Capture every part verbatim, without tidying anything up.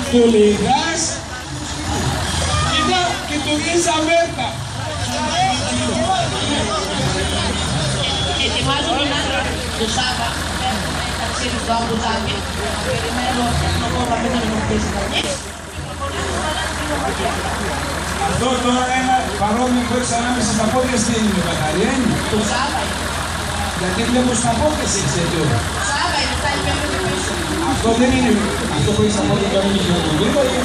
του Λιγάς και του Ρίζα Μέρτα. Ετοιμάζουμε να το Σάββα, έχουμε ταξίδι στο Αμπουδάμπι, περιμένω να πω να μην μου πείσει κανείς. Αυτό τώρα ένα παρόμοιο που έχεις ανάμεσα στα πόδια στην μπαταρία είναι. Το Σάββα είναι. Γιατί βλέπω στα πόδια σε έχεις τέτοιο. Το Σάββα είναι, θα είναι πέρα και πίσω. Αυτό δεν είναι, αυτό που έχεις στα πόδια τώρα είναι χειροκομείο ή...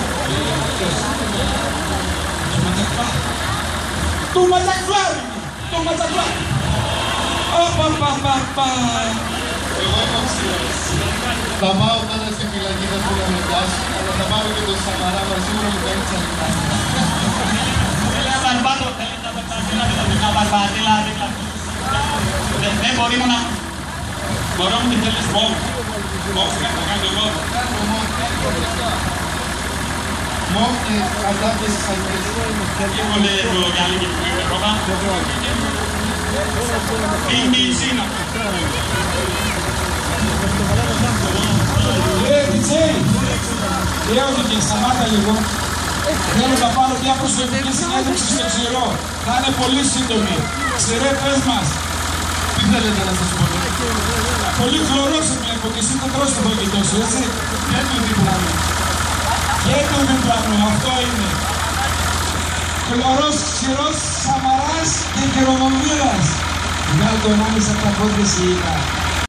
Το ματσακφλάρι! Το ματσακφλάρι! Απαπαπαπα! Εγώ έχω αξιώσει. Θα πάω τώρα στη φυλακή, θα σου να πιάσω, αλλά θα πάω και τον Σαμαρά μαζί μου να μου κάνει τσαλικά. Θέλει να μπαρμπάτω, θέλει να μπαρμπάτω, να μπαρμπάτω, δεν μπορεί να... Μπορώ μου τι θέλεις μόνο. Όχι, να κάνω εγώ. Μόνο και κατάπιες σαλκές. Και πολύ μεγάλη και πολύ ρόβα. Είναι η Σίνα. Ε, Τιτσέι, λέω και σταμάτα λίγο. Θέλω να πάρω μια προσωπική συνέντευξη στο Ξηρό. Θα είναι πολύ σύντομη. Ξηρέ, πες μας. Τι θέλετε να σας πω? Πολύ χλωρό σε βλέπω και εσύ το τρως το φαγητό σου, έτσι. Και του διπλανού. Και το διπλανό, αυτό είναι. Χλωρός, ξηρός, Σαμαράς και χειρονομίλας. Βγάλε τον άμεσα από τα πόδια σου, είπα.